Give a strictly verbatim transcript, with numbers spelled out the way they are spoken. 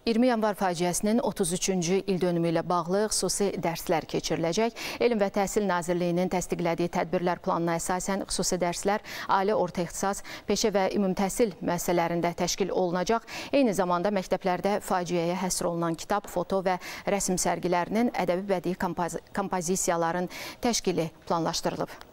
iyirmi yanvar faciəsinin otuz üçüncü ildönümü ilə bağlı xüsusi dərslər keçiriləcək. Elm və Təhsil Nazirliyinin təsdiqlədiyi tədbirlər planına əsasən xüsusi dərslər ali, orta ixtisas, peşə və ümumi təhsil müəssisələrində təşkil olunacaq. Eyni zamanda məktəblərdə faciəyə həsr olunan kitab, foto və rəsm sərgilərinin ədəbi bədii kompozisiyaların təşkili planlaşdırılıb.